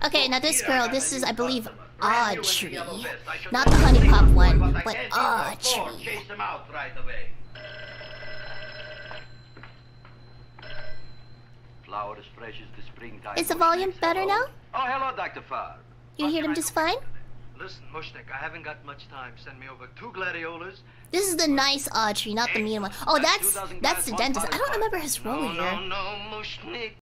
Okay, now this girl, this is, I believe, Audrey. Not the Huniepop one, but Audrey. Chase them out right away. Flower as fresh as the springtime. Is the volume better now? Oh, hello, Dr. Farr. You hear them just fine? Listen, Mushnik, I haven't got much time. Send me over 2 gladiolas. This is the nice Audrey, not the mean one. Oh, that's the dentist. I don't remember his role here. No, Mushnik.